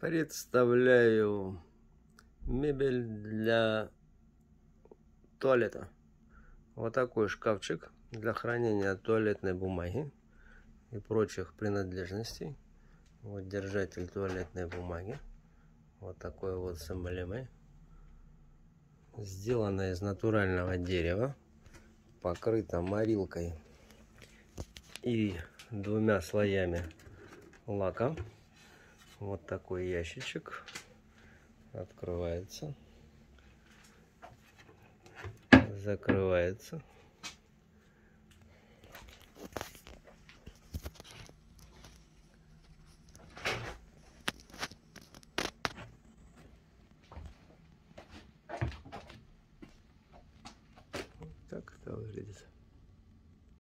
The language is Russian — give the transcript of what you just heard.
Представляю мебель для туалета. Вот такой шкафчик для хранения туалетной бумаги и прочих принадлежностей. Вот держатель туалетной бумаги. Вот такой вот с эмблемой. Сделано из натурального дерева. Покрыто морилкой и 2 слоями лака. Вот такой ящичек. Открывается. Закрывается.